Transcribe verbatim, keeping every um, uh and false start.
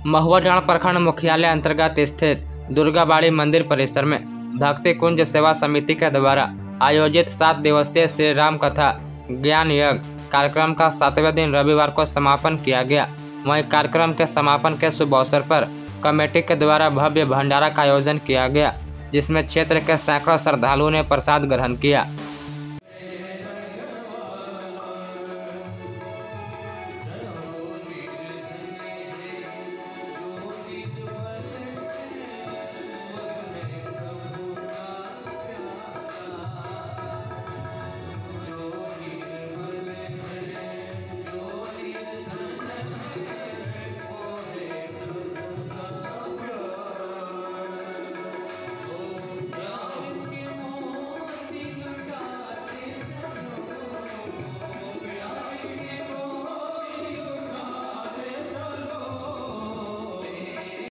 महुआडांड प्रखंड मुख्यालय अंतर्गत स्थित दुर्गाबाड़ी मंदिर परिसर में भक्ति कुंज सेवा समिति के द्वारा आयोजित सात दिवसीय श्री राम कथा ज्ञान यज्ञ कार्यक्रम का सातवें दिन रविवार को समापन किया गया। वहीं कार्यक्रम के समापन के शुभ अवसर पर कमेटी के द्वारा भव्य भंडारा का आयोजन किया गया, जिसमें क्षेत्र के सैकड़ों श्रद्धालुओं ने प्रसाद ग्रहण किया।